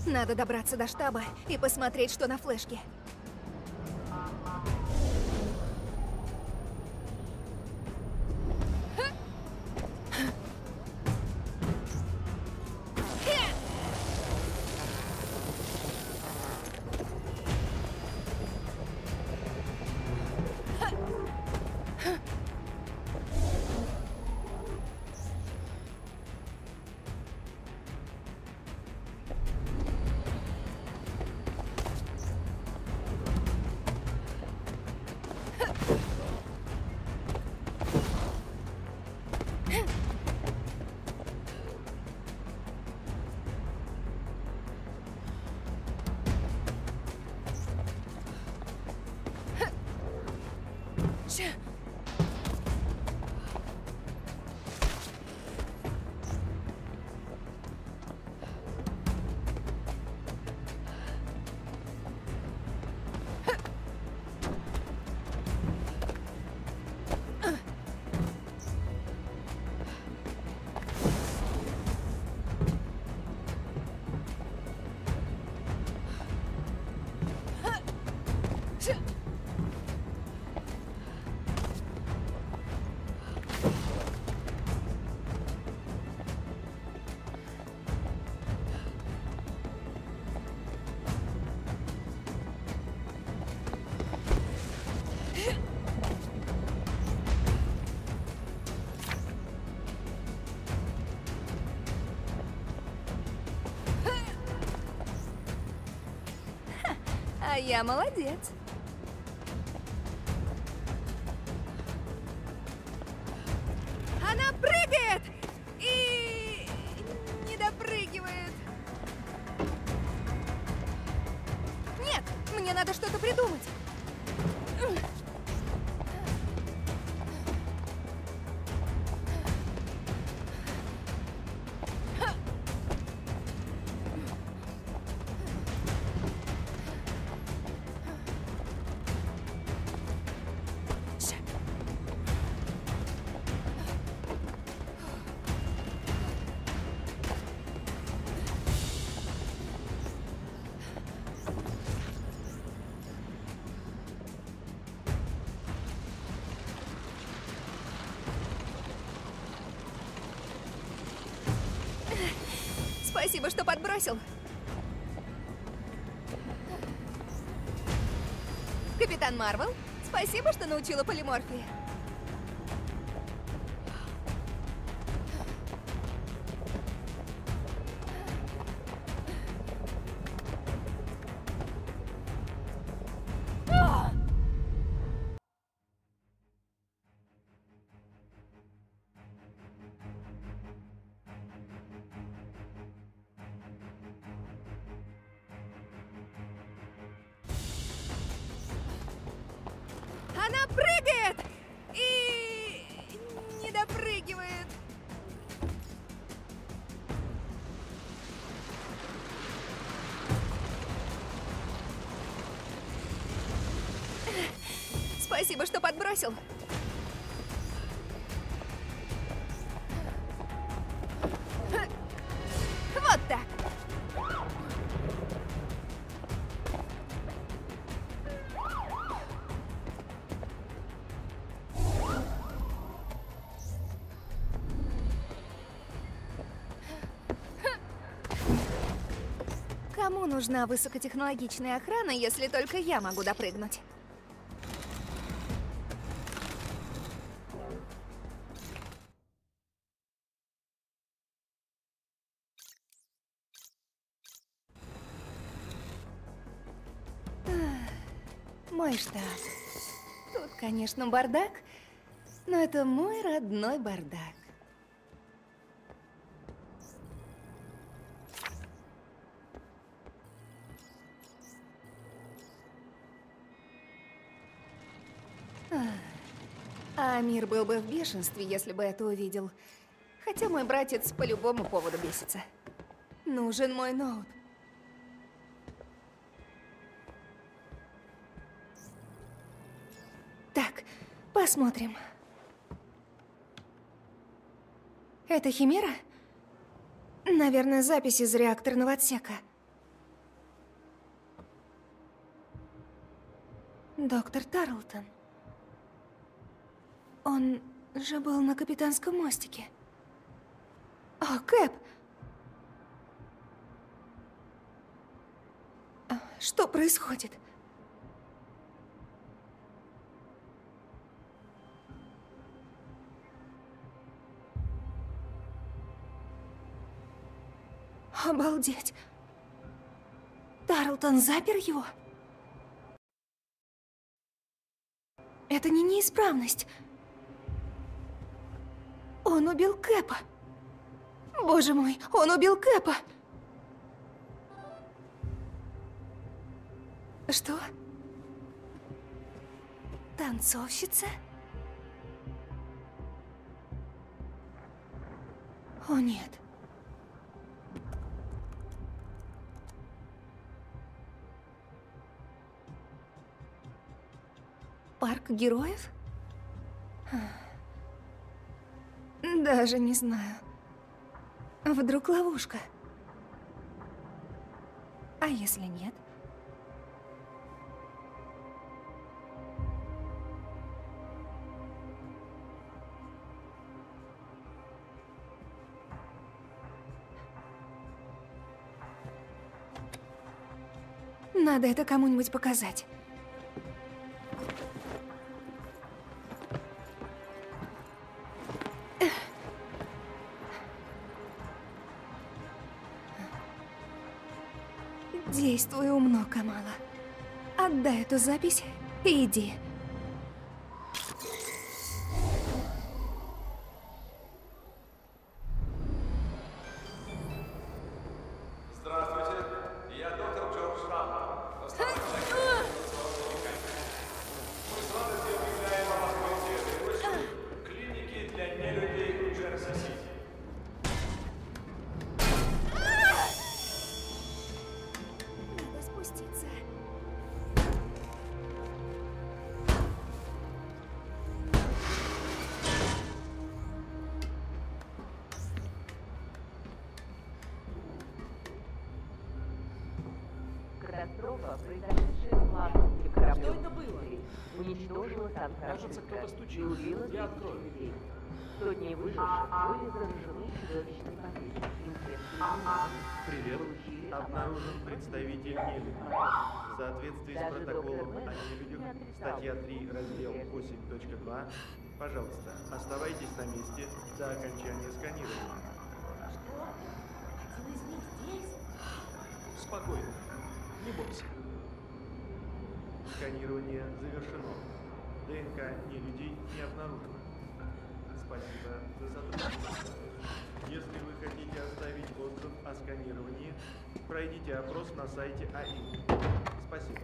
Надо добраться до штаба и посмотреть, что на флешке. А я молодец. Она прыгает и не допрыгивает. Нет, мне надо что-то придумать. Спасибо, что подбросил. Капитан Марвел, спасибо, что научила полиморфии. Она прыгает и не допрыгивает. Спасибо, что подбросил. Вот так. Кому нужна высокотехнологичная охрана, если только я могу допрыгнуть? Мой штаб. Тут, конечно, бардак, но это мой родной бардак. А мир был бы в бешенстве, если бы это увидел. Хотя мой братец по любому поводу бесится. Нужен мой ноут. Так, посмотрим. Это Химера? Наверное, запись из реакторного отсека. Доктор Тарлтон. Он же был на капитанском мостике. О, Кэп! Что происходит? Обалдеть! Тарлтон запер его? Это не неисправность. Он убил Кэпа. Боже мой, он убил Кэпа. Что? Танцовщица? О, нет. Парк героев? Даже не знаю. Вдруг ловушка? А если нет? Надо это кому-нибудь показать. Действуй умно, Камала. Отдай эту запись и иди. Здравствуйте, я доктор Джордж Рамбо. Мы с радостью объявляем о открытии клиники для нелюдей в Джерси-Сити. Надо спуститься. Катастрофа, произошедшая в Лондоне кораблем, уничтожила Сан-Франциско и убила тысячи людей. Сотни выживших были заражены чудовищной болезнью. Привет. Обнаружен представитель нелюдей. В соответствии с протоколом о нелюдях, статья 3, раздел 8.2, пожалуйста, оставайтесь на месте до окончания сканирования. Один из них здесь? Спокойно. Не бойся. Сканирование завершено. ДНК нелюдей не обнаружено. Спасибо за сотрудничество. Если вы хотите оставить отзыв о сканировании, пройдите опрос на сайте АИ. Спасибо.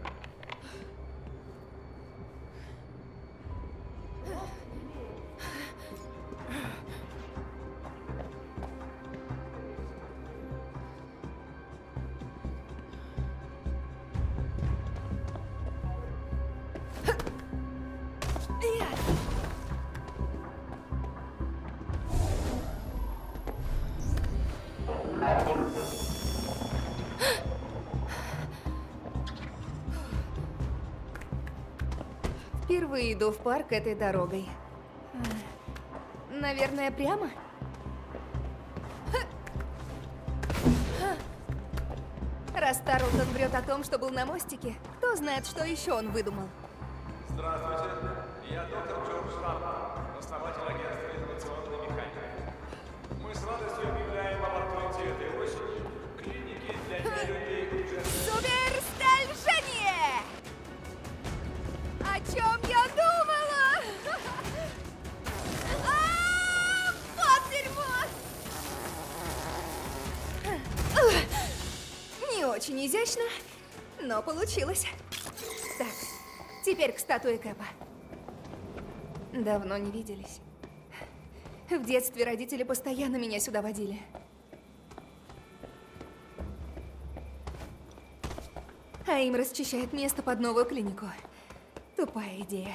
Впервые иду в парк этой дорогой. Наверное, прямо? Раз Тарлтон врет о том, что был на мостике, кто знает, что еще он выдумал. Здравствуйте, я доктор Джордж Рамбо, основатель агентства инновационной механики. Мы с радостью объявляем об открытии этой осенью клиники для нелюдей в Джерси-Сити. Суперстальжение! О чем я думала? Вот дерьмо! Не очень изящно, но получилось. Так, теперь к статуе Кэпа. Давно не виделись. В детстве родители постоянно меня сюда водили. А им расчищает место под новую клинику. Тупая идея.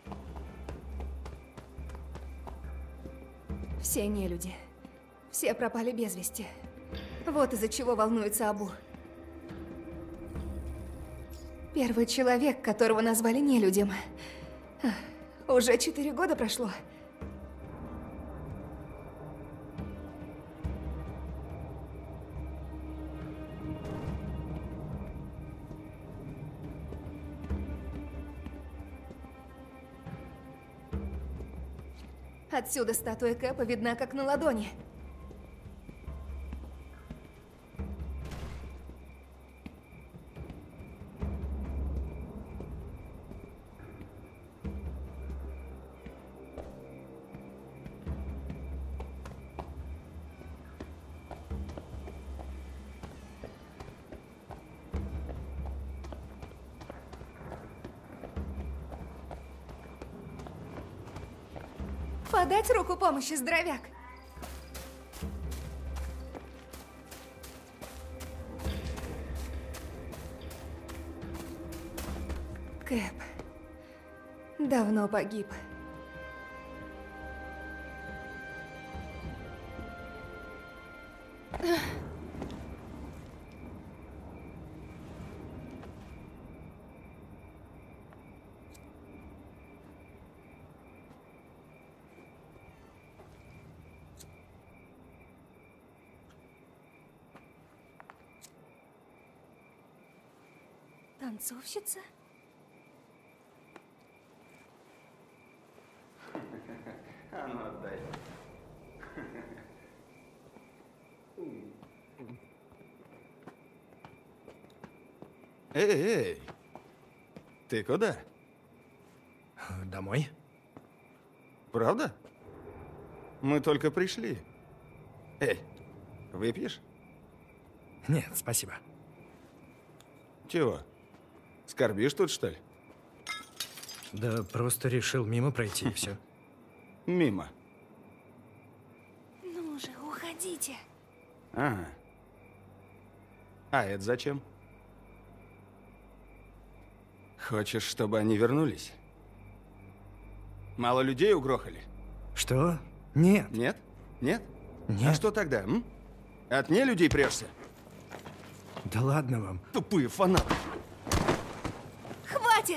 Все нелюди. Все пропали без вести. Вот из-за чего волнуется Абу. Первый человек, которого назвали нелюдем. Уже 4 года прошло. Отсюда статуя Кэпа видна как на ладони. Подать руку помощи, здоровяк. Кэп давно погиб. Танцовщица? А ну отдай. Эй, ты куда? Домой? Правда? Мы только пришли. Эй, выпьешь? Нет, спасибо. Чего? Скорбишь тут, что ли? Да просто решил мимо пройти, и все. Мимо. Ну же, уходите. Ага. А это зачем? Хочешь, чтобы они вернулись? Мало людей угрохали? Что? Нет. Нет? Нет? Нет. А что тогда, м? От нелюдей прешься? Да ладно вам. Тупые фанаты. Хватит!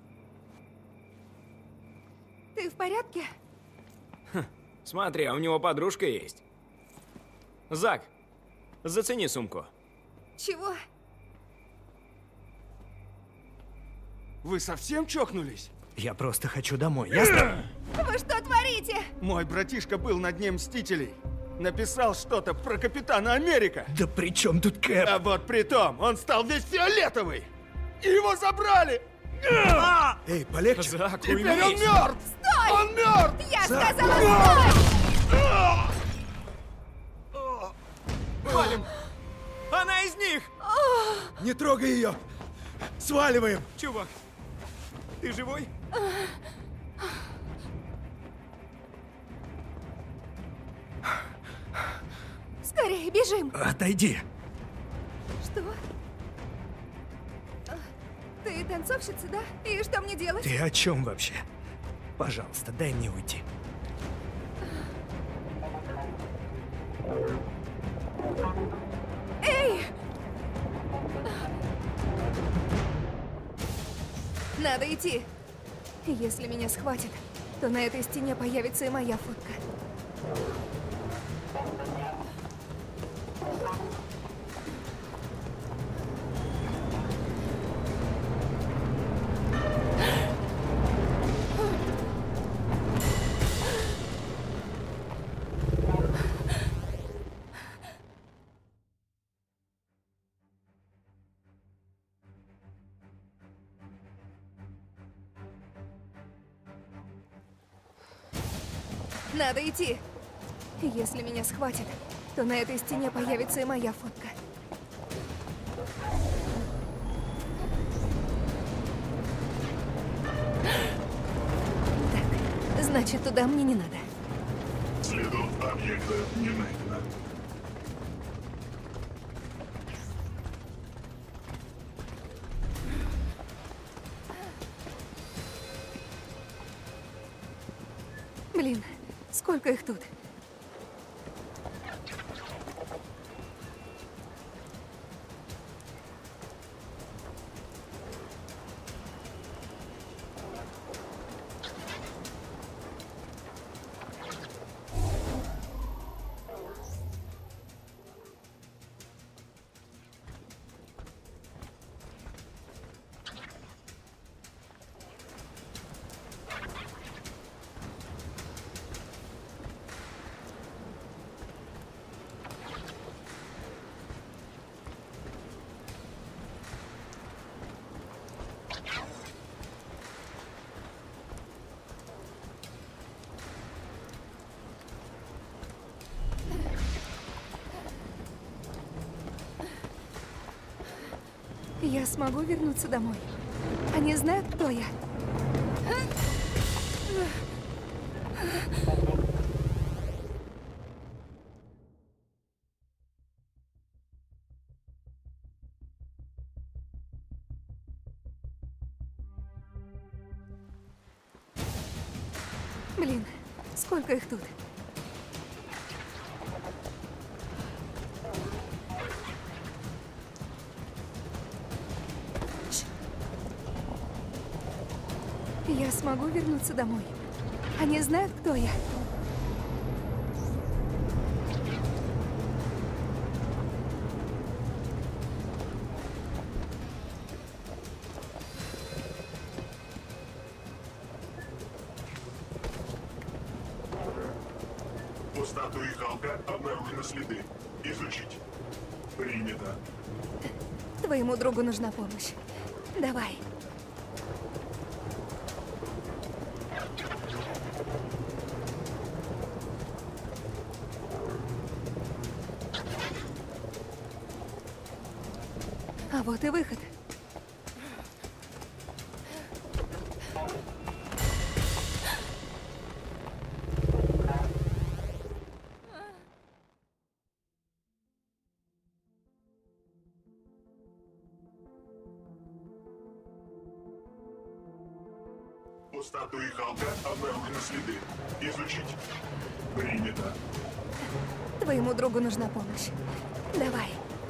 Ты в порядке? Смотри, а у него подружка есть. Зак, зацени сумку. Чего? Вы совсем чокнулись? Я просто хочу домой, ясно? Вы что творите? Мой братишка был на Дне Мстителей. Написал что-то про Капитана Америка. Да при чем тут Кэп? А вот при том, он стал весь фиолетовый. И его забрали. Эй, полегче. Зак, Теперь он уймись. мертв. Стой! Он мертв. Я сказала, стой! Валим! Она из них! Не трогай ее! Сваливаем! Чувак, ты живой? Скорее, бежим! Отойди! Что? Ты танцовщица, да? И что мне делать? Ты о чем вообще? Пожалуйста, дай мне уйти. Эй! Надо идти. Если меня схватят, то на этой стене появится и моя фотка. Надо идти. Если меня схватят, то на этой стене появится и моя фотка. Так, значит, туда мне не надо. Следов объекта не найдено. Блин, сколько их тут? Я смогу вернуться домой? Они знают, кто я? Блин, сколько их тут? Я смогу вернуться домой? Они знают, кто я? У статуи Халка обнаружены следы. Изучить. Принято. Твоему другу нужна помощь. Давай. А вот и выход. У статуи Халка обнаружены следы. Изучить. Принято. Твоему другу нужна помощь. Давай.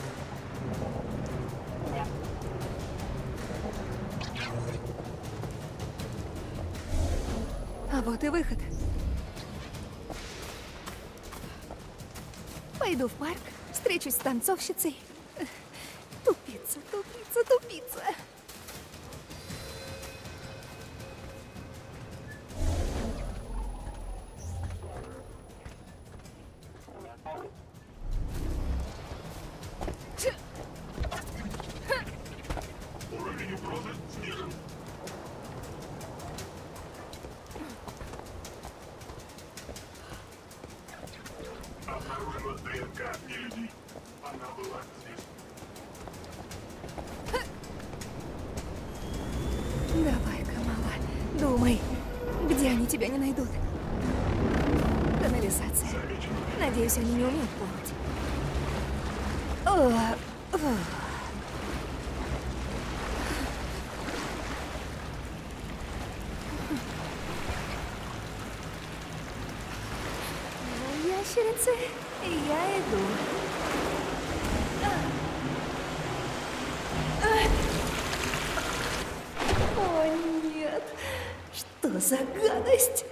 А вот и выход. Пойду в парк, встречусь с танцовщицей. Тупица, тупица, тупица. Уровень угрозы снижен. Обнаружена ДНК нелюдей. Она была здесь. Давай-ка, мала, думай, где они тебя не найдут? Канализация. Надеюсь, они не умеют плавать. Ну, ящерицы, я иду. О, нет. Что за гадость?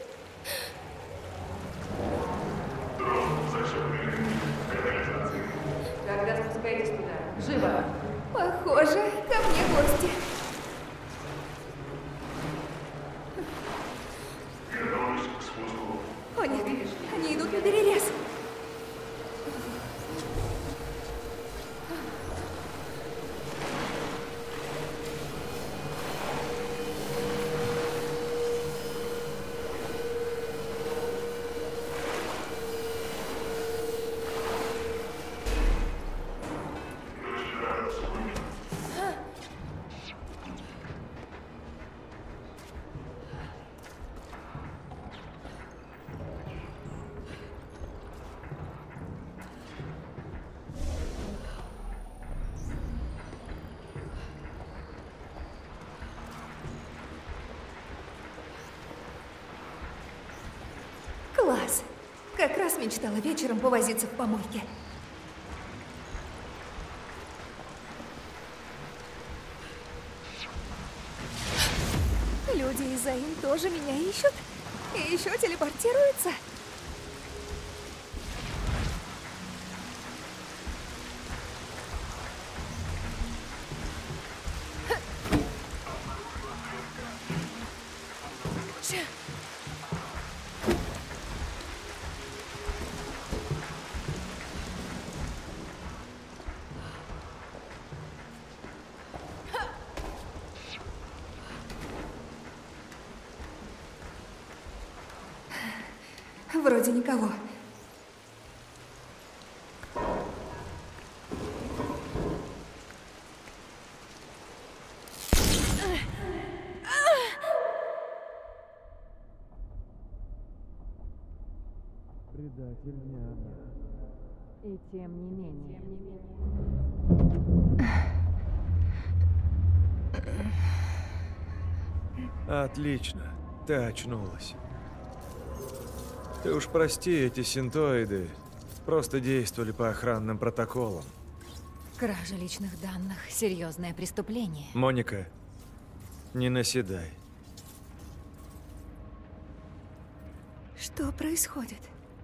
Когда спускаетесь туда? Живо! Похоже, ко мне гости. Готовность к спуску. О нет, они идут на перерез. Класс. Как раз мечтала вечером повозиться в помойке. Люди из Заин тоже меня ищут. И еще телепортируются. Вроде никого. предатель не она. И тем не менее. Отлично, ты очнулась. Ты уж прости, эти синтоиды просто действовали по охранным протоколам. Кража личных данных – серьезное преступление. Моника, не наседай. Что происходит?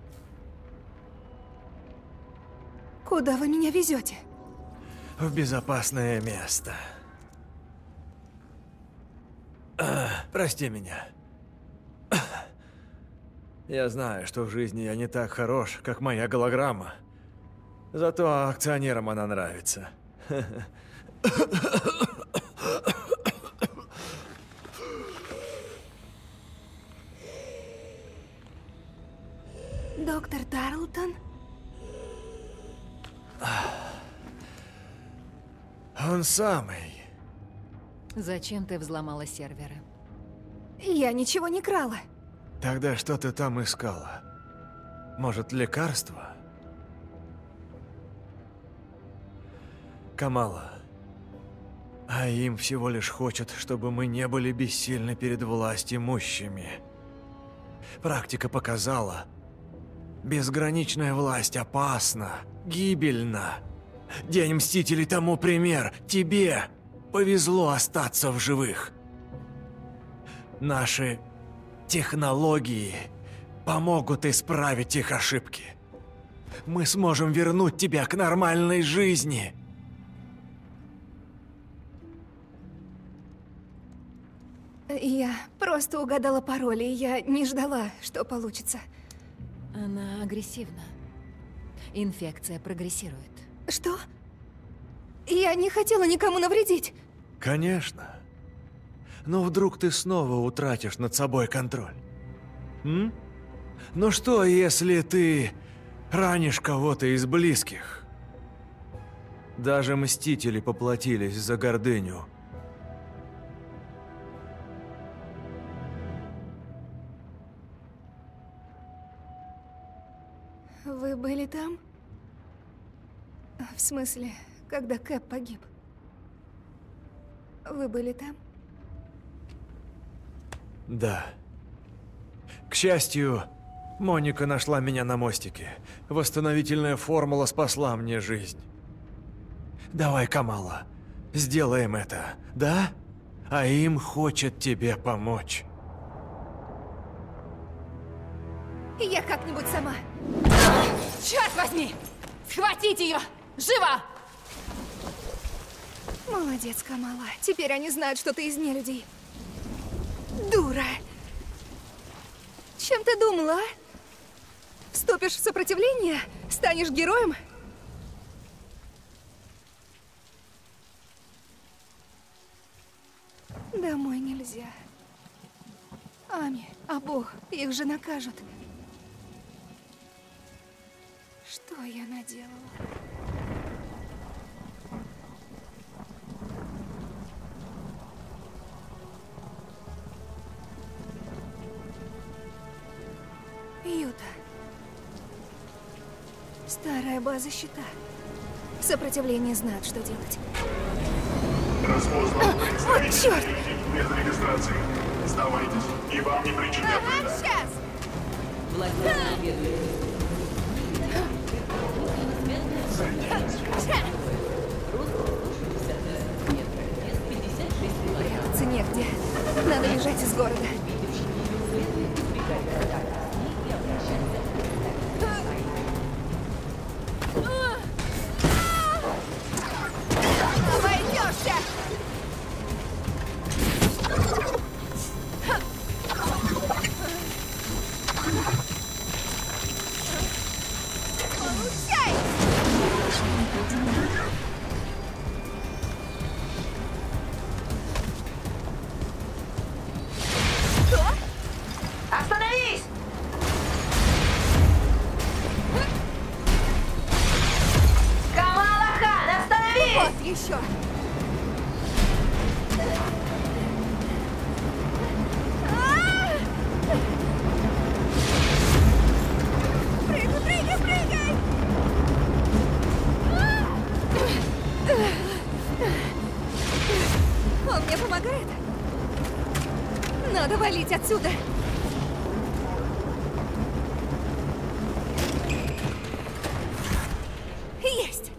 Куда вы меня везете? В безопасное место. Прости меня. Я знаю, что в жизни я не так хорош, как моя голограмма. Зато акционерам она нравится. Доктор Тарлтон? Он самый. Зачем ты взломала серверы? Я ничего не крала. Тогда что ты там искала? Может, лекарство? Камала, а им всего лишь хочет, чтобы мы не были бессильны перед властимущими. Практика показала, безграничная власть опасна, гибельна. День Мстителей тому пример. Тебе повезло остаться в живых. Наши технологии помогут исправить их ошибки. Мы сможем вернуть тебя к нормальной жизни. Я просто угадала пароль, и я не ждала, что получится. Она агрессивна. Инфекция прогрессирует. Что? Я не хотела никому навредить. Конечно. Но вдруг ты снова утратишь над собой контроль? Ну что, если ты ранишь кого-то из близких? Даже Мстители поплатились за гордыню. Вы были там? В смысле, когда Кэп погиб? Вы были там? Да. К счастью, Моника нашла меня на мостике. Восстановительная формула спасла мне жизнь. Давай, Камала, сделаем это, да? А им хочет тебе помочь. Я как-нибудь сама. Черт возьми! Схватить ее! Живо! Молодец, Камала. Теперь они знают, что ты из нелюдей. Дура! Чем ты думала, а? Вступишь в сопротивление? Станешь героем? Домой нельзя. Ами, а Бог, их же накажут. Что я наделала? Юта. Старая база щита. Сопротивление знают, что делать. Распознан представитель черт! без регистрации. Сдавайтесь, и вам не причинят вреда. Сейчас! Прятаться негде. Надо бежать из города. Обойдешься! Получай! Что? Остановись! Камала Хан, остановись! Вот еще! Он мне помогает? Надо валить отсюда. Есть!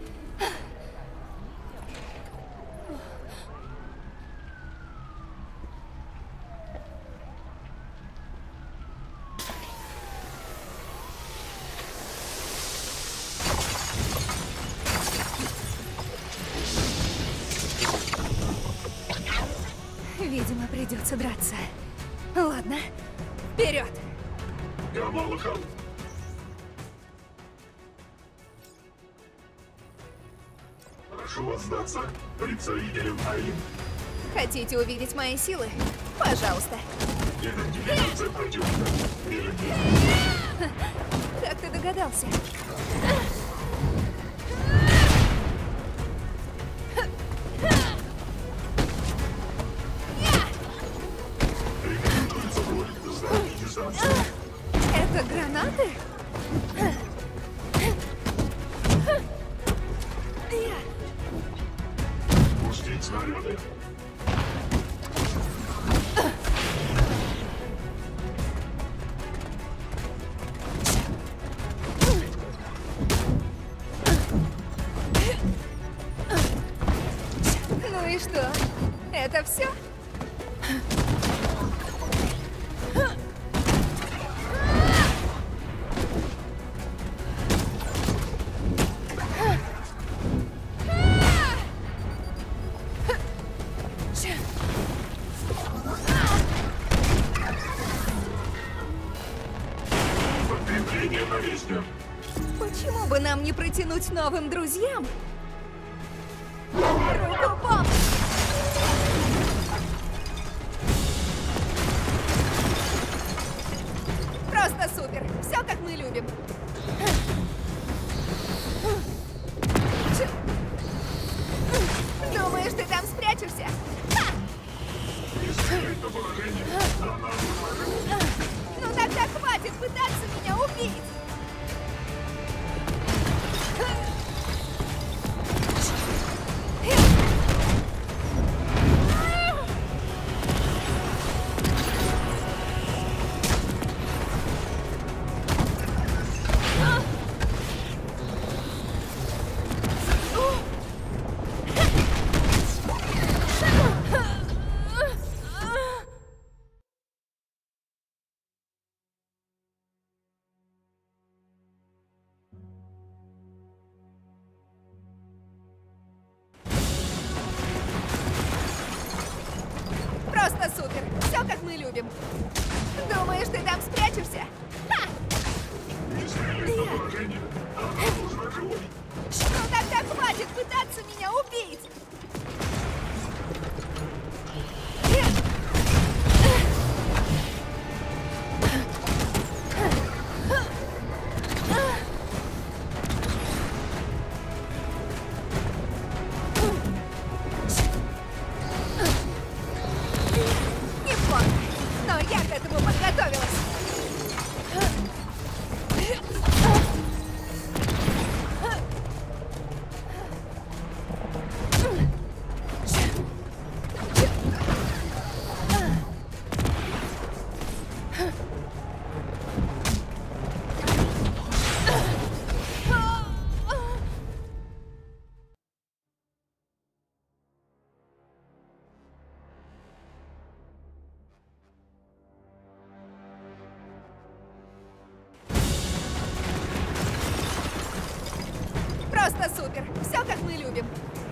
Видимо, придется драться. Ладно, вперед! Камала-хан, прошу вас сдаться представителям АИМ. Хотите увидеть мои силы? Пожалуйста. Идентификация противника. Как ты догадался? Рекомендуется вводить здание дистанции. Это гранаты? Пустить снаряды. Ну и что? Это все? Подкрепление на месте. Почему бы нам не протянуть новым друзьям руку помощи? Просто супер! Все как мы любим. Думаешь, ты там спрячешься? Ха! Это положение. Ну тогда хватит пытаться меня убить! Просто супер! Все как мы любим. Думаешь, ты там спрячешься? Ха! Ну тогда хватит пытаться меня убить! Неплохо, но я к этому подготовилась. Просто супер! Все как мы любим.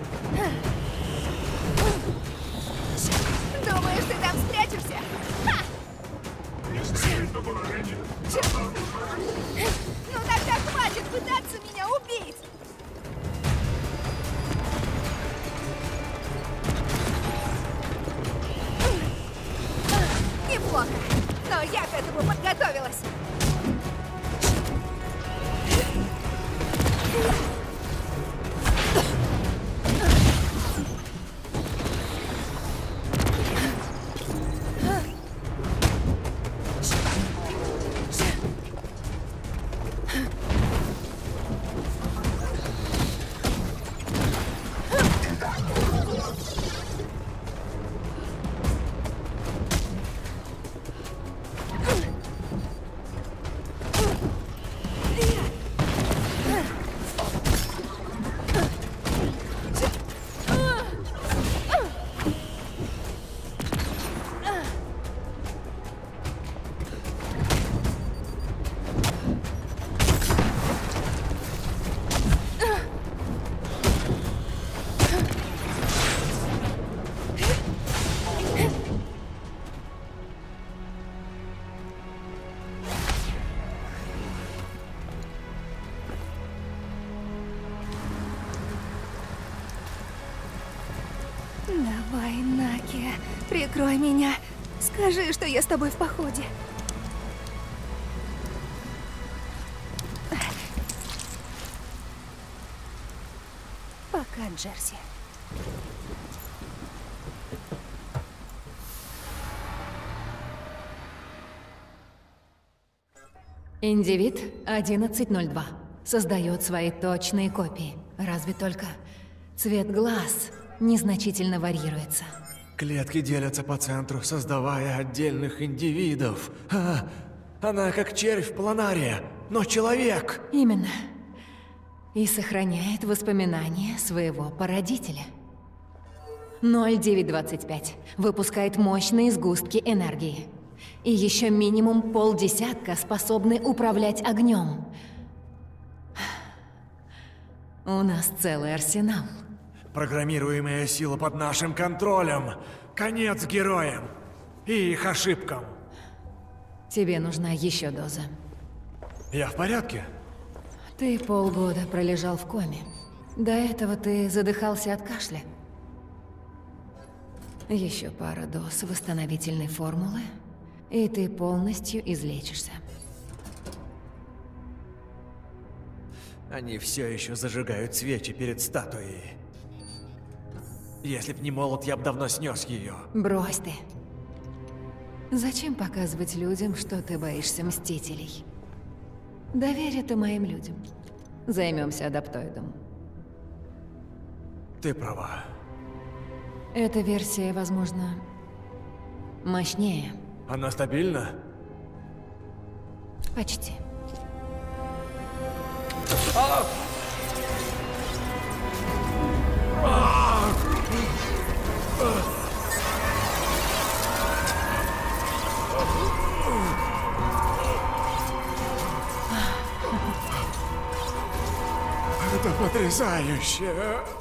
Думаешь, ты там спрячешься? Ха! Это положение. Ну тогда хватит пытаться меня убить! Неплохо, но я к этому подготовилась. Давай, Наки, прикрой меня. Скажи, что я с тобой в походе. Пока, Джерси. Индивид 1102 создает свои точные копии. Разве только цвет глаз незначительно варьируется. Клетки делятся по центру, создавая отдельных индивидов. Она как червь планария, но человек. Именно. И сохраняет воспоминания своего породителя. 0925 выпускает мощные сгустки энергии. И еще минимум полдесятка способны управлять огнем. У нас целый арсенал. Программируемая сила под нашим контролем. Конец героям и их ошибкам. Тебе нужна еще доза. Я в порядке? Ты полгода пролежал в коме. До этого ты задыхался от кашля. Еще пара доз восстановительной формулы, и ты полностью излечишься. Они все еще зажигают свечи перед статуей. Если б не молот, я бы давно снес ее. Брось ты. Зачем показывать людям, что ты боишься Мстителей? Доверь это моим людям. Займемся адаптоидом. Ты права. Эта версия, возможно, мощнее. Она стабильна? Почти. Это потрясающе!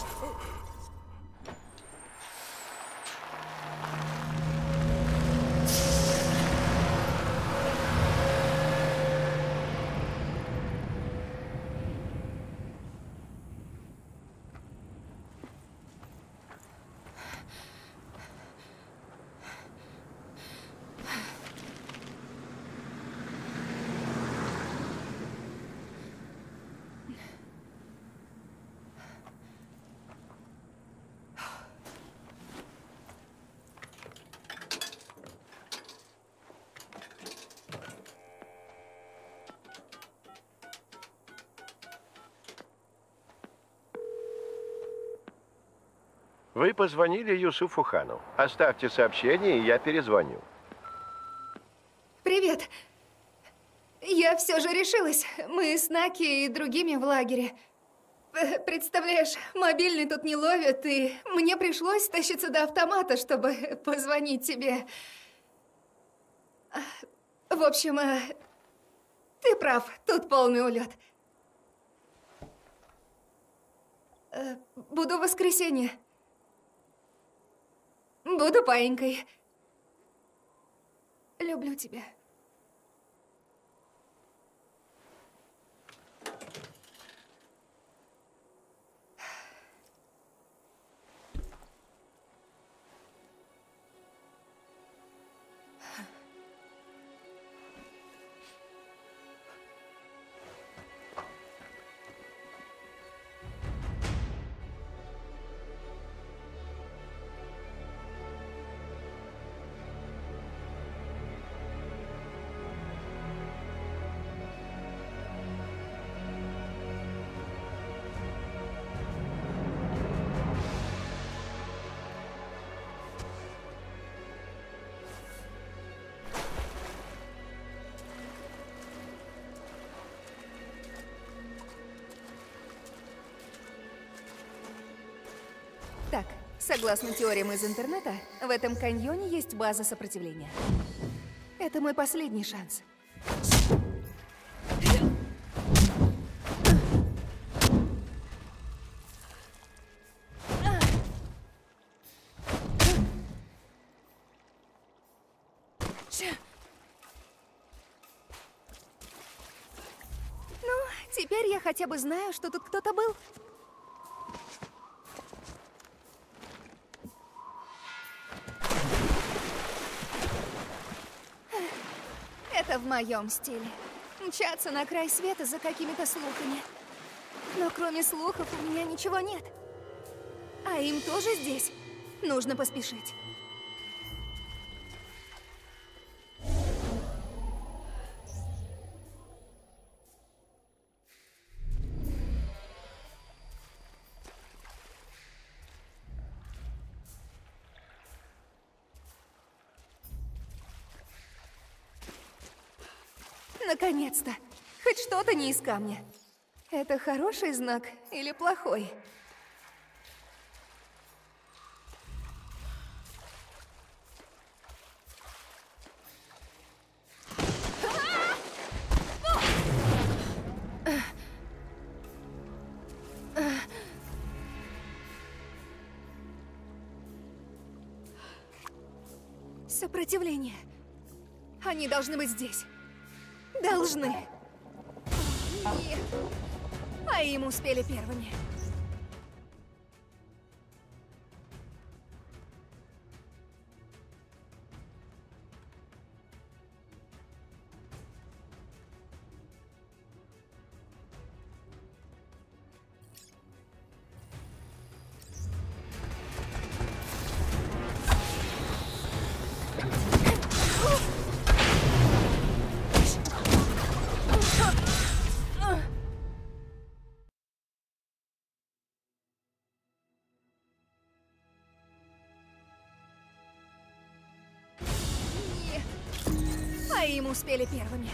Вы позвонили Юсуфу Хану. Оставьте сообщение, и я перезвоню. Привет. Я все же решилась. Мы с Наки и другими в лагере. Представляешь, мобильный тут не ловит, и мне пришлось тащиться до автомата, чтобы позвонить тебе. В общем, ты прав, тут полный улет. Буду в воскресенье. Буду паинькой. Люблю тебя. Так, согласно теориям из интернета, в этом каньоне есть база сопротивления. Это мой последний шанс. Ну, теперь я хотя бы знаю, что тут кто-то был. в моем стиле. Мчаться на край света за какими-то слухами. Но кроме слухов у меня ничего нет. А им тоже здесь. Нужно поспешить. Наконец-то! Хоть что-то не из камня. Это хороший знак или плохой? Сопротивление. Они должны быть здесь. Должны. Нет. А им успели первыми. А им успели первыми.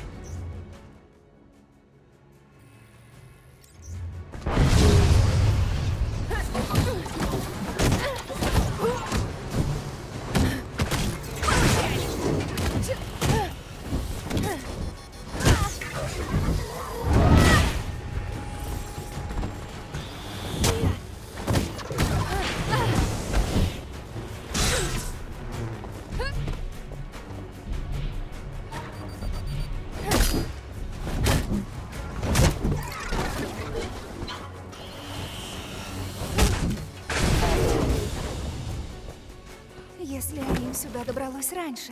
Если Аим сюда добралась раньше.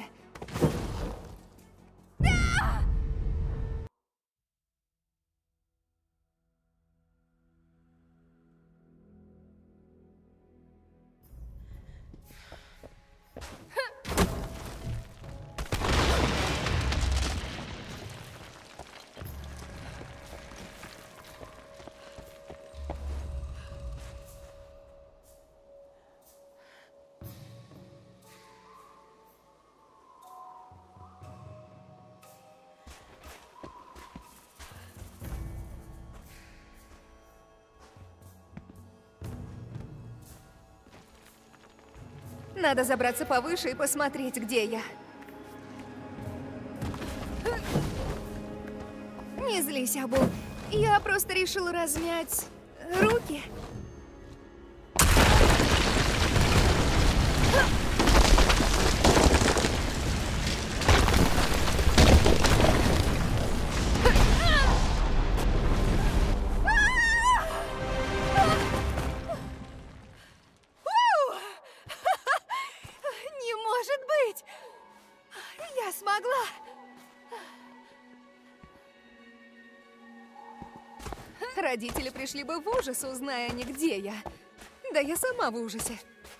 Надо забраться повыше и посмотреть, где я. Не злись, Абу. Я просто решила размять руки. Родители пришли бы в ужас, узная они, где я. Да я сама в ужасе.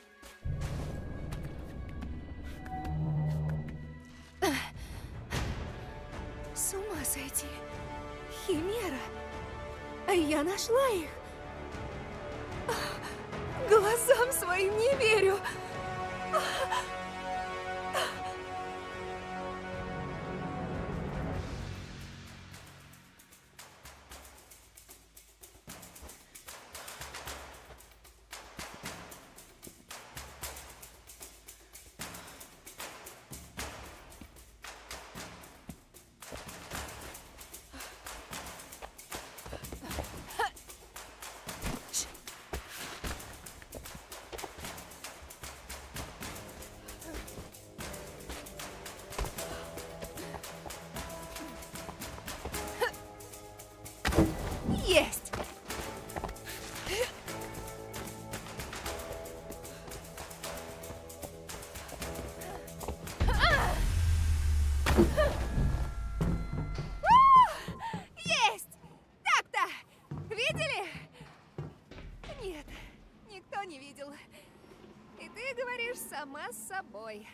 С ума сойти. Химера. Я нашла их. Глазам своим не верю. ты говоришь сама с собой.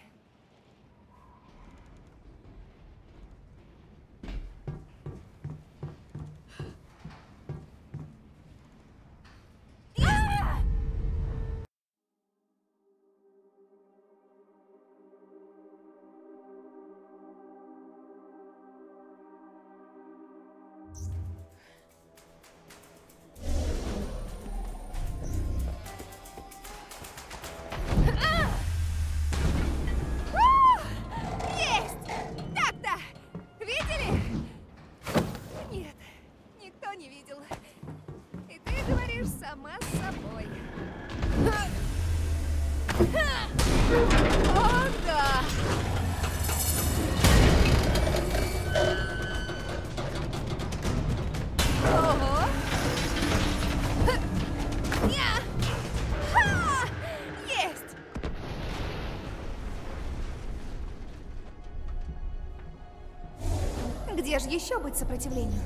Где же еще быть сопротивлению?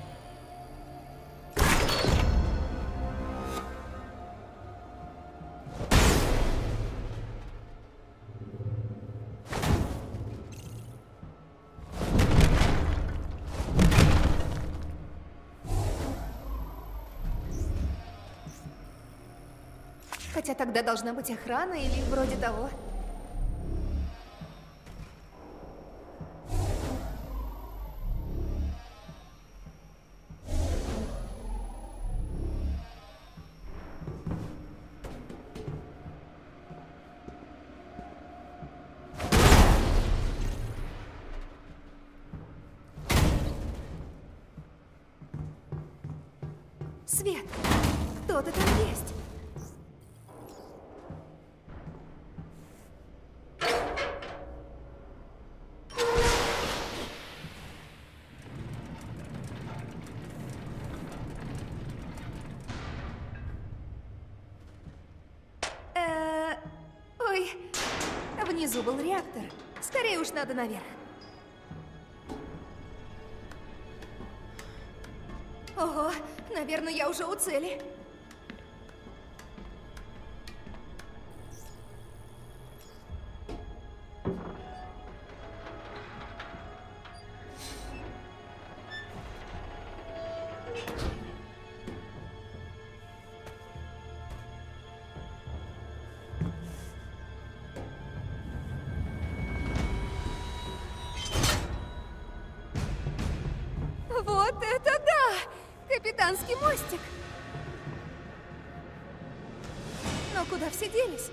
Хотя тогда должна быть охрана или вроде того. Свет! Кто-то там есть! Ой, внизу был реактор. Скорее уж надо наверх. Ого, наверное, я уже у цели. Вот это да! Капитанский мостик! Но куда все делись?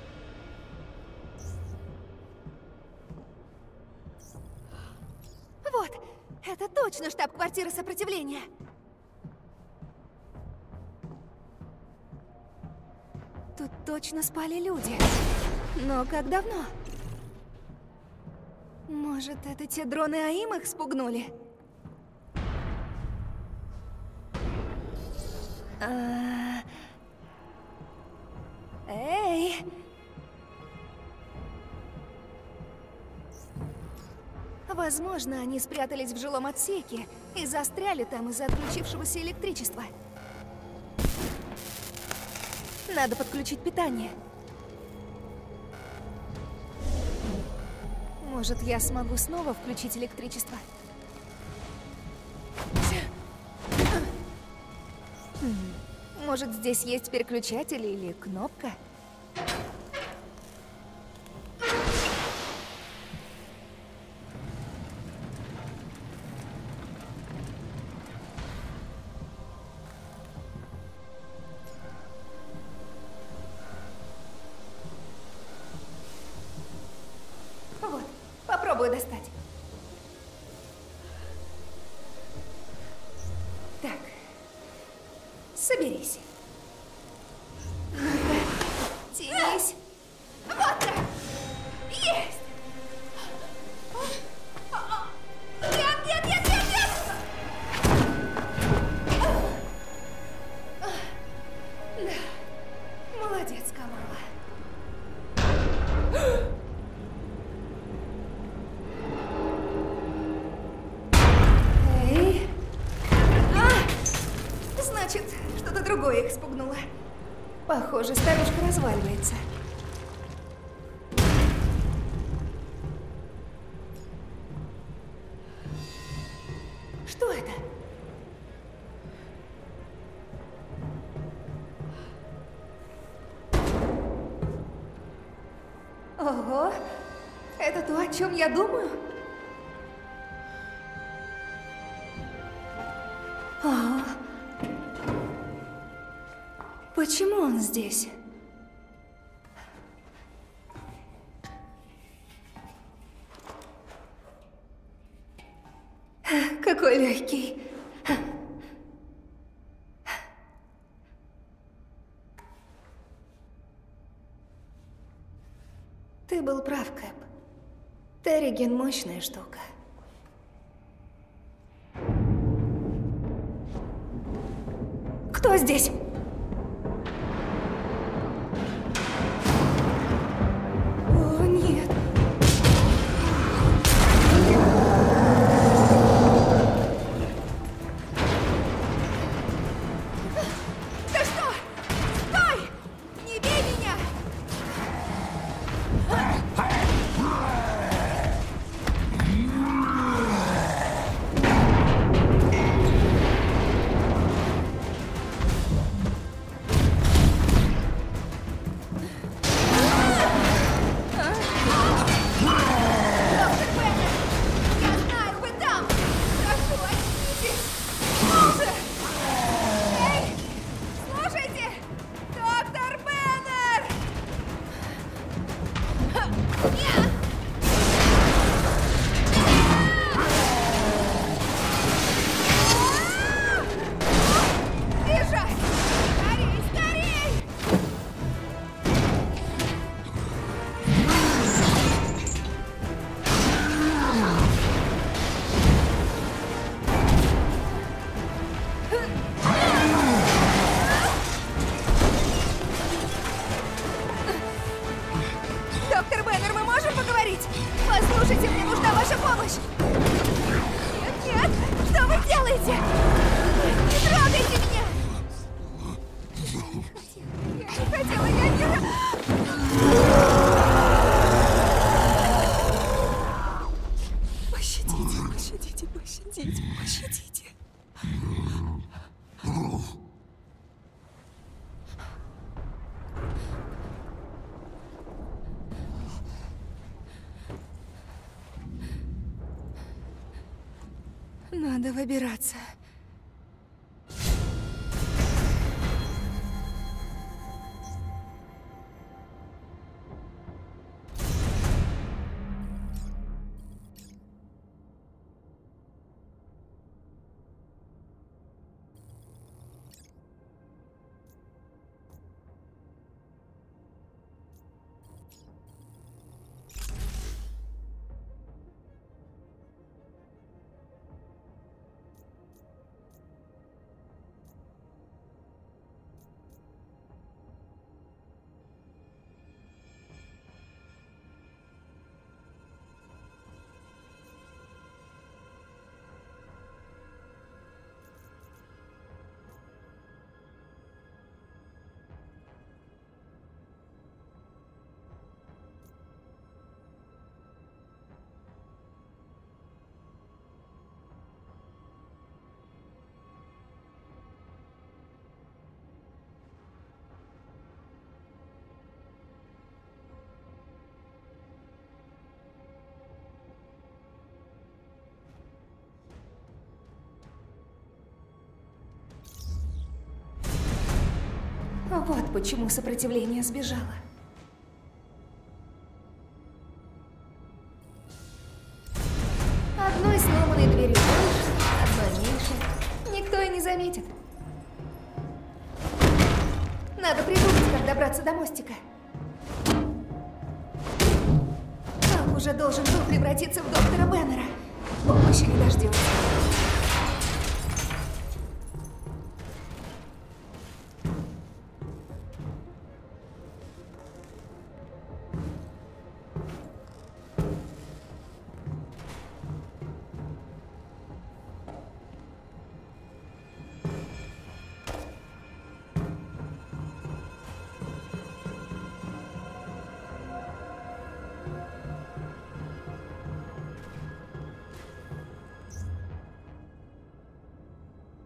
Вот! Это точно штаб-квартира сопротивления! Тут точно спали люди. Но как давно? Может, это те дроны АИМ их спугнули? Эй! Возможно, они спрятались в жилом отсеке и застряли там из-за отключившегося электричества. Надо подключить питание. Может, я смогу снова включить электричество? Может, здесь есть переключатель или кнопка? Вот, попробую достать. Так. Соберись. Ну-ка, тянись. Вот так. Есть! Нет, нет, нет, нет, нет! Да, молодец, Камала. Эй. Значит, что-то другое их спугнуло. Похоже, старушка разваливается. Ого, это то, о чем я думаю? О, почему он здесь? Какой легкий. Ты был прав, Кэп. Терриген — мощная штука. Кто здесь? О, нет. Да что? Стой! Не бей меня! Доктор Беннер, мы можем поговорить? Послушайте, мне нужна ваша помощь! Нет, нет! Что вы делаете? Не трогайте меня! Я не хотела, я не... Пощадите, пощадите, пощадите, пощадите. Надо выбираться. Вот почему сопротивление сбежало. Одной сломанной дверью больше, одной меньше. Никто и не заметит. Надо придумать, как добраться до мостика. Халк уже должен был превратиться в доктора Беннера. Помощи не дождется.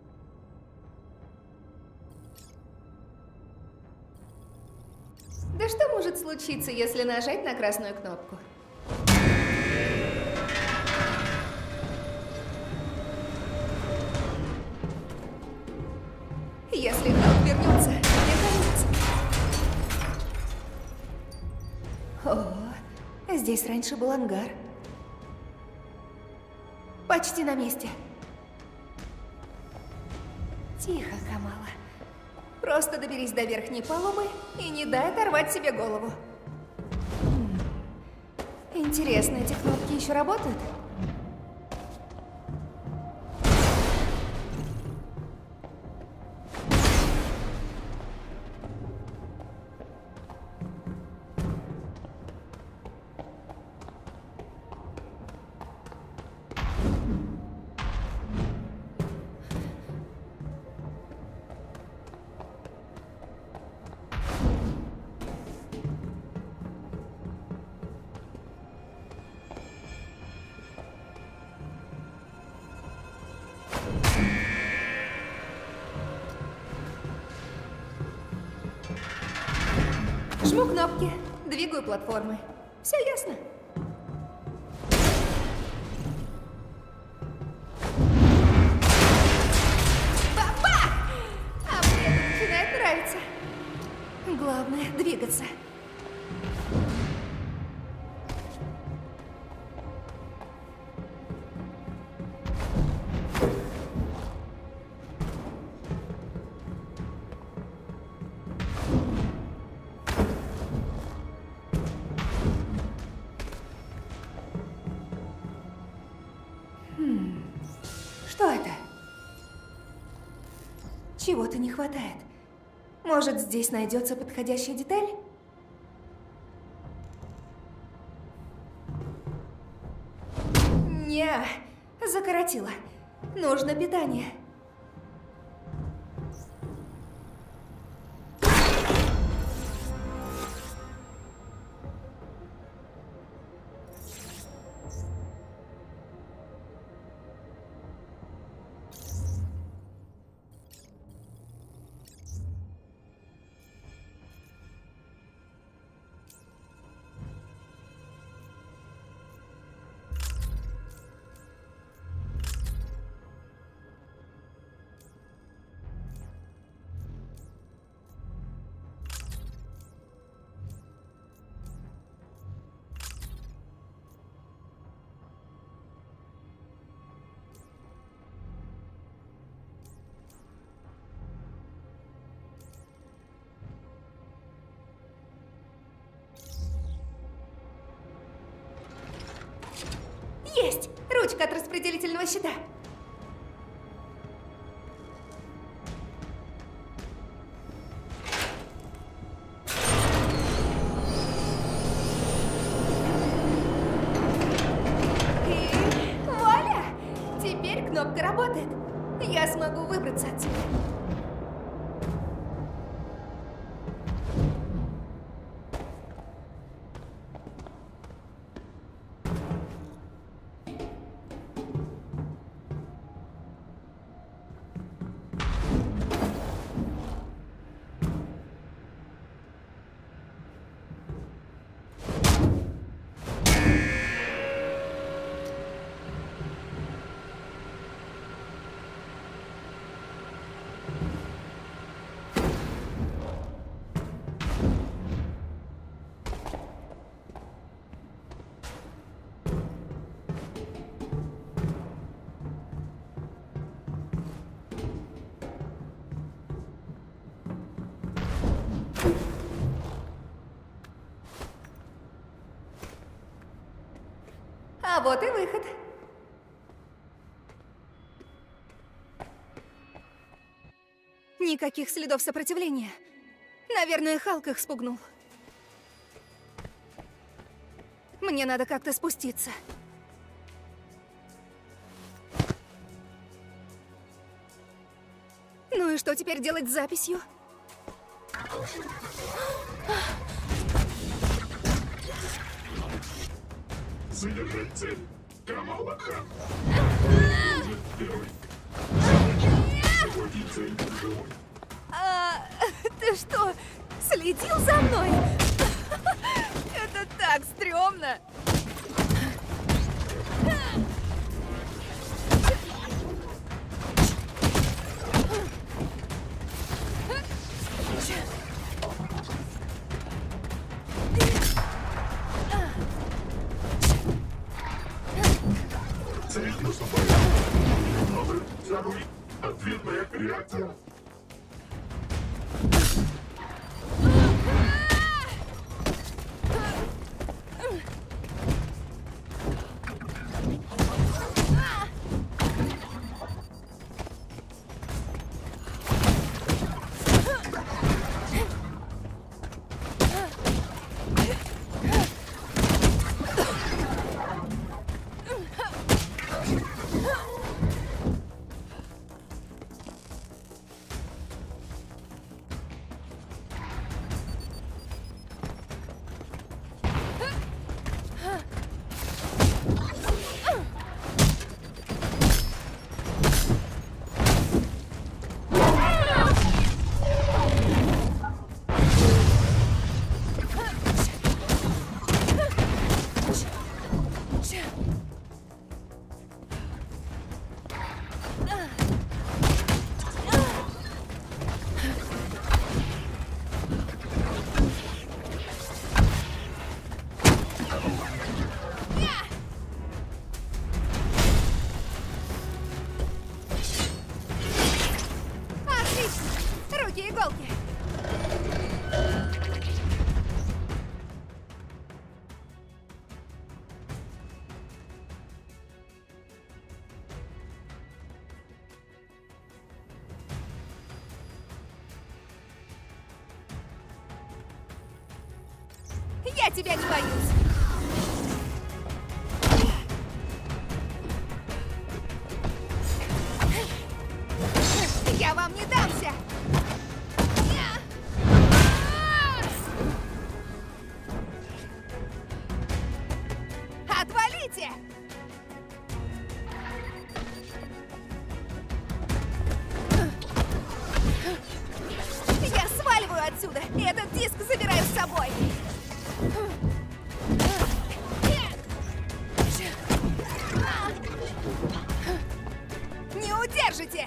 Да Что может случиться, если нажать на красную кнопку? Если Халк вернется, мне конец. О, здесь раньше был ангар. Почти на месте. Тихо, Камала. Просто доберись до верхней палубы и не дай оторвать себе голову. Интересно, эти кнопки еще работают? Жму кнопки, двигаю платформы. Все ясно. Папа! А мне это начинает нравиться. Главное — двигаться. Что это? Чего-то не хватает. Может, здесь найдется подходящая деталь? Не, закоротила. Нужно питание. Есть! Ручка от распределительного щита. И вуаля! Теперь кнопка работает. Я смогу выбраться отсюда. А вот и выход. Никаких следов сопротивления. Наверное, Халк их спугнул. Мне надо как-то спуститься. Ну и что теперь делать с записью? Задержать цель. Камала Хан. Первый. Захватить цель живой. Ты что, следил за мной? Ладно! Цель наступает. Новый тягу. Ответная реакция. Я тебя не боюсь. Я вам не дамся. Отвалите! Я сваливаю отсюда, и этот диск забираю с собой. Не удержите!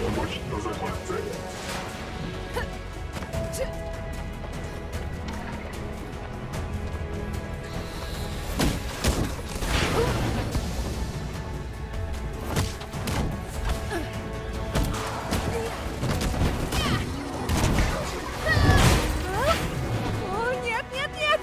помочь, но захват цели. О, нет, нет, нет!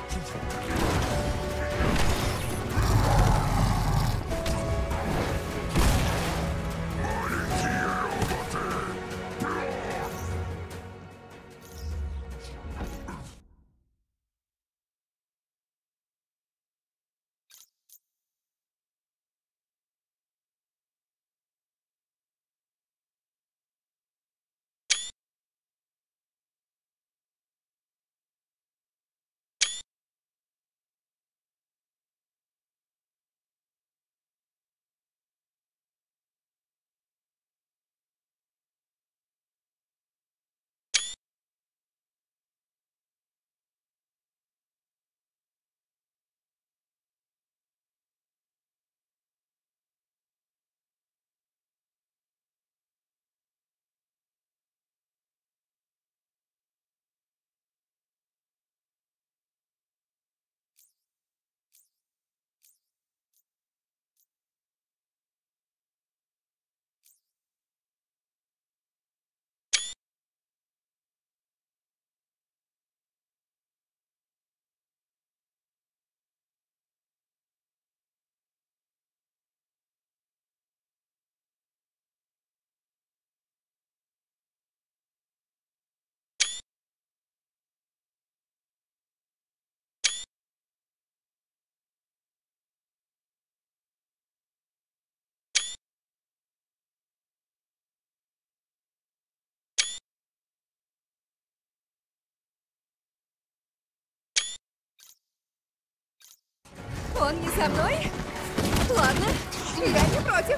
Он не со мной? Ладно, я не против.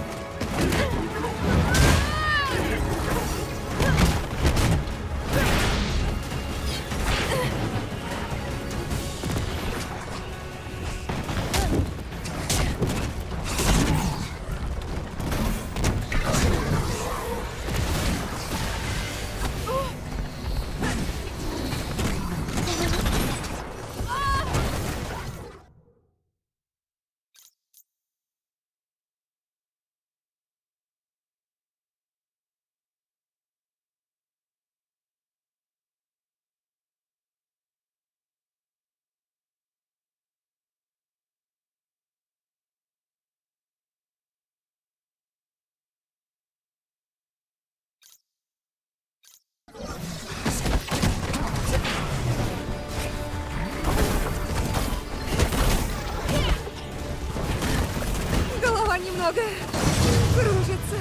Голова немного кружится.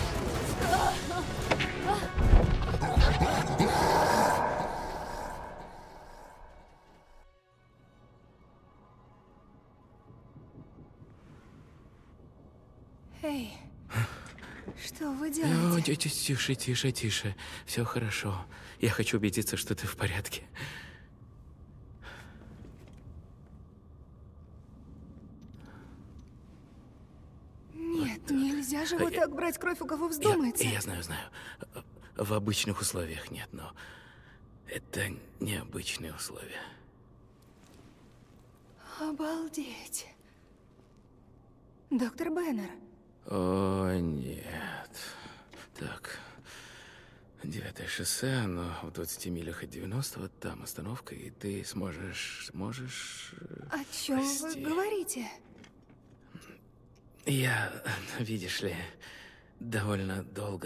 Эй, что вы делаете? Тише, тише, тише. Все хорошо. Я хочу убедиться, что ты в порядке. Нет, нельзя же вот так брать кровь, у кого вздумается. Я знаю. В обычных условиях нет, но это необычные условия. Обалдеть. Доктор Беннер. О, нет. Так. 9-е шоссе, оно в 20 милях от 90-го, там остановка, и ты сможешь... О чем вы говорите? Я, видишь ли, довольно долго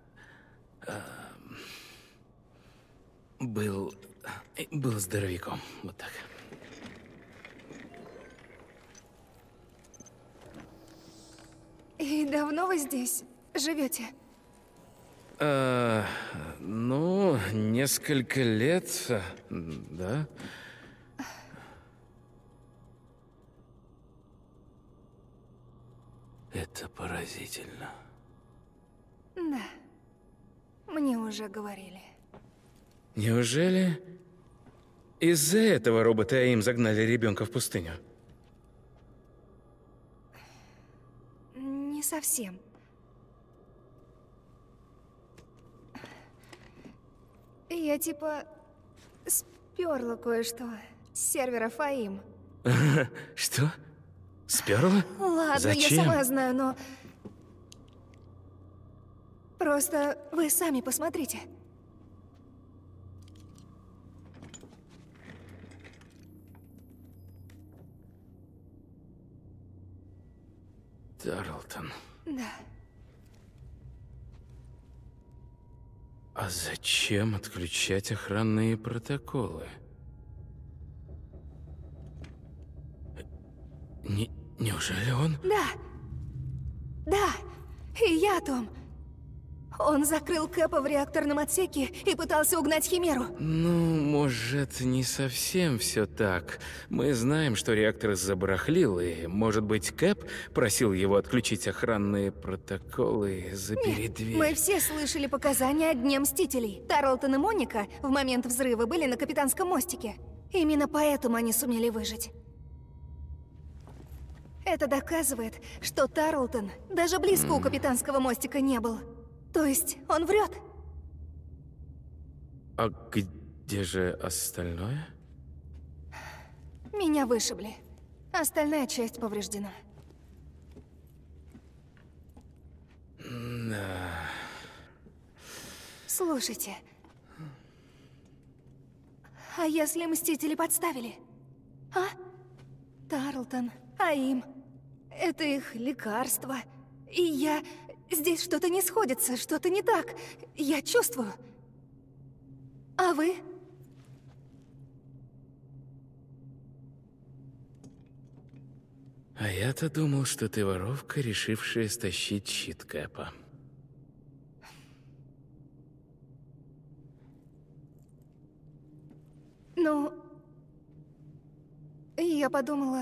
был здоровяком, вот так. И давно вы здесь живете? Ну, несколько лет, да. Это поразительно. Да. Мне уже говорили. Неужели из-за этого робота им загнали ребенка в пустыню? Не совсем. Я типа сперла кое-что с сервера Фаим. Что? Сперла? Ладно, Зачем? я сама знаю, но... Просто вы сами посмотрите. Тарлтон. Да. А зачем отключать охранные протоколы? Неужели он? Да. Да. И я о том. Он закрыл Кэпа в реакторном отсеке и пытался угнать Химеру. Ну, может, не совсем все так. Мы знаем, что реактор забарахлил, и, может быть, Кэп просил его отключить охранные протоколы и запереть дверь. Мы все слышали показания о Дне Мстителей. Тарлтон и Моника в момент взрыва были на капитанском мостике. Именно поэтому они сумели выжить. Это доказывает, что Тарлтон даже близко у капитанского мостика не был. То есть он врет. А где же остальное? Меня вышибли. Остальная часть повреждена. Да. Слушайте. А если Мстители подставили? А? Тарлтон, Аим. Это их лекарство. И я... Здесь что-то не сходится, что-то не так. Я чувствую. А вы? А я-то думал, что ты воровка, решившая стащить щит Кэпа. Ну... Я подумала...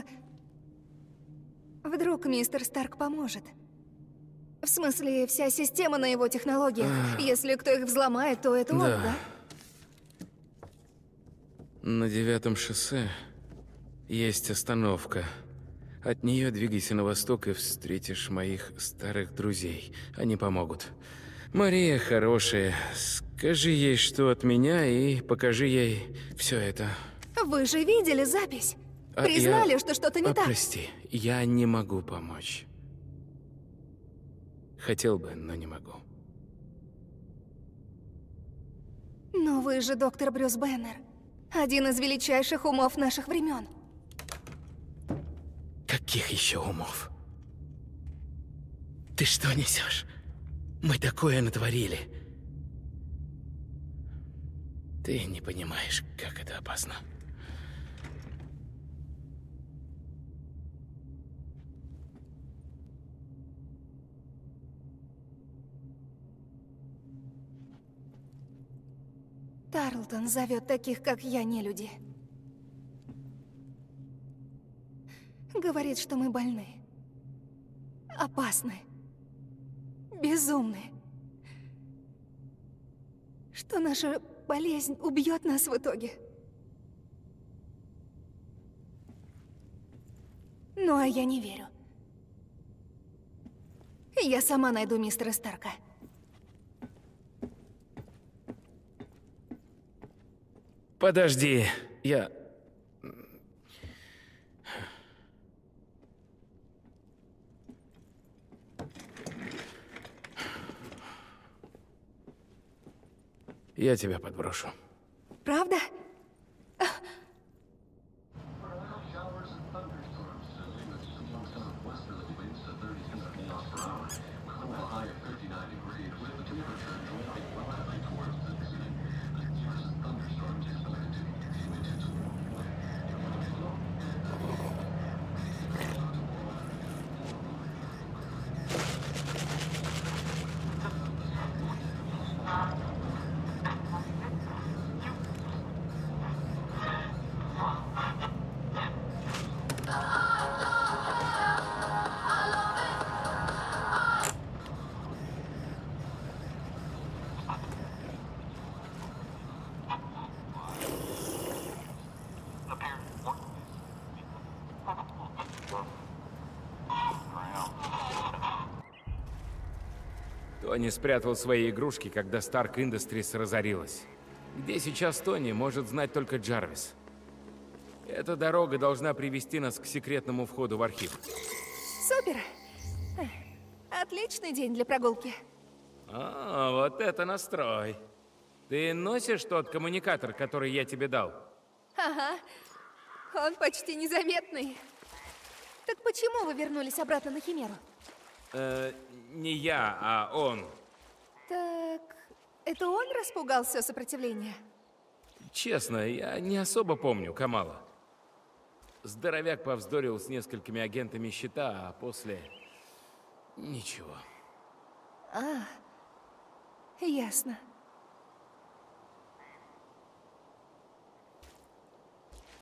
Вдруг мистер Старк поможет. В смысле, вся система на его технологиях. Если кто их взломает, то это он, да? На 9-м шоссе есть остановка. От нее двигайся на восток и встретишь моих старых друзей. Они помогут. Мария хорошая. Скажи ей, что от меня, и покажи ей все это. Вы же видели запись? Признали, что что-то не так. Прости, я не могу помочь. Хотел бы, но не могу. Но вы же доктор Брюс Беннер. Один из величайших умов наших времен. Каких еще умов? Ты что несешь? Мы такое натворили. Ты не понимаешь, как это опасно. Тарлтон зовет таких, как я, не люди. Говорит, что мы больны. Опасны. Безумны. Что наша болезнь убьет нас в итоге. Ну, а я не верю. Я сама найду мистера Старка. Подожди, я тебя подброшу. Правда? Тони спрятал свои игрушки, когда Stark Industries разорилась. Где сейчас Тони, может знать только Джарвис. Эта дорога должна привести нас к секретному входу в архив. Супер! Отличный день для прогулки. А, вот это настрой. Ты носишь тот коммуникатор, который я тебе дал? Ага. Он почти незаметный. Так почему вы вернулись обратно на Химеру? Не я, а он. Так, это он распугал все сопротивление? Честно, я не особо помню Камала. Здоровяк повздорил с несколькими агентами щита, а после... ничего. А, ясно.